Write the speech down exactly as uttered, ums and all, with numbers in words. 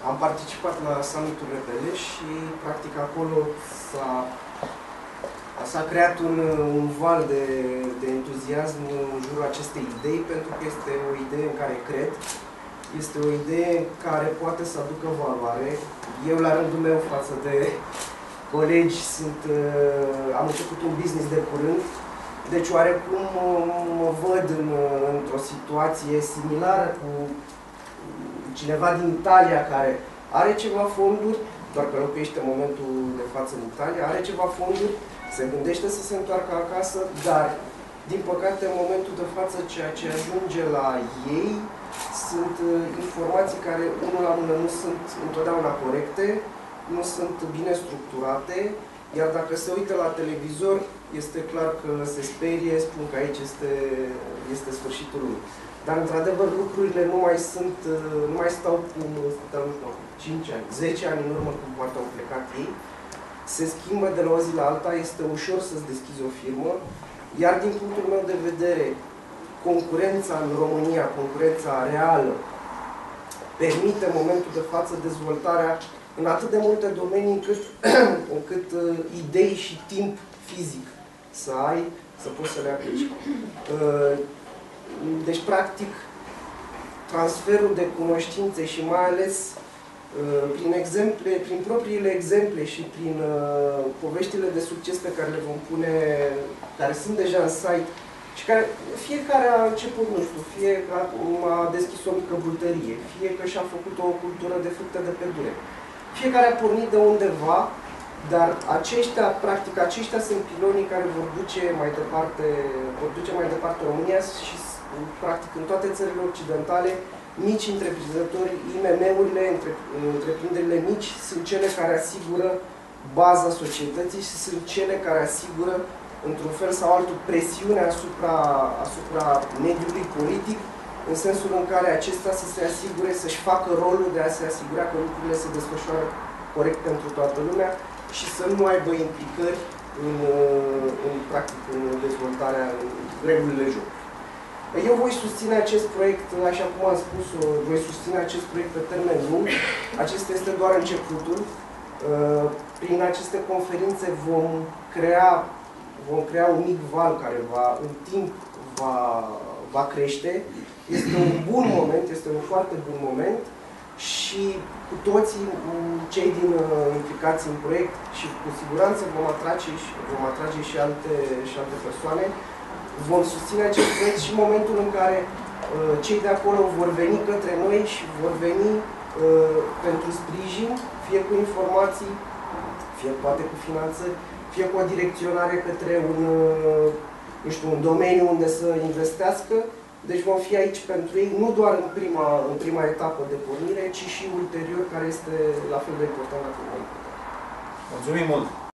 am participat la summitul R P L și practic acolo s-a s-a creat un, un val de, de entuziasm în jurul acestei idei, pentru că este o idee în care cred, este o idee care poate să aducă valoare. Eu, la rândul meu, față de colegi, sunt, am început un business de curând, deci oarecum mă văd în, într-o situație similară cu cineva din Italia care are ceva fonduri, doar că locuiește în momentul de față în Italia, are ceva fonduri, se gândește să se întoarcă acasă, dar, din păcate, în momentul de față, ceea ce ajunge la ei sunt informații care, unul la mână, nu sunt întotdeauna corecte, nu sunt bine structurate, iar dacă se uită la televizor, este clar că se sperie, spun că aici este, este sfârșitul lui. Dar, într-adevăr, lucrurile nu mai sunt, nu mai stau cum stau, nu știu, cinci ani, zece ani în urmă, cum poate au plecat ei. Se schimbă de la o zi la alta, este ușor să-ți deschizi o firmă, iar din punctul meu de vedere, concurența în România, concurența reală, permite în momentul de față dezvoltarea în atât de multe domenii încât, încât uh, idei și timp fizic să ai, să poți să le aplici. Uh, deci, practic, transferul de cunoștințe și mai ales prin exemple, prin propriile exemple și prin uh, poveștile de succes pe care le vom pune, care sunt deja în site și care fiecare a început, nu știu, fie că a deschis o mică bultărie, fie că și-a făcut o cultură de fructe de pădure. Fiecare a pornit de undeva, dar aceștia, practic, aceștia sunt pilonii care vor duce mai departe, vor duce mai departe România și, practic, în toate țările occidentale, mici întreprinzători, I M M-urile, între, întreprinderile mici, sunt cele care asigură baza societății și sunt cele care asigură, într-un fel sau altul, presiunea asupra, asupra mediului politic, în sensul în care acesta să se asigure, să-și facă rolul de a se asigura că lucrurile se desfășoară corect pentru toată lumea și să nu aibă implicări în, în, practic, în dezvoltarea, în regulile jocului. Eu voi susține acest proiect, așa cum am spus, voi susține acest proiect pe termen lung. Acesta este doar începutul. Prin aceste conferințe vom crea, vom crea un mic val care va, în timp va, va crește. Este un bun moment, este un foarte bun moment și cu toții, cei din implicați în proiect și cu siguranță vom atrage și, vom atrage și, alte, și alte persoane. Vom susține acest proiect și în momentul în care uh, cei de acolo vor veni către noi și vor veni uh, pentru sprijin, fie cu informații, fie poate cu finanțări, fie cu o direcționare către un, uh, nu știu, un domeniu unde să investească. Deci vom fi aici pentru ei, nu doar în prima, în prima etapă de pornire, ci și ulterior, care este la fel de important ca noi. Mulțumim mult!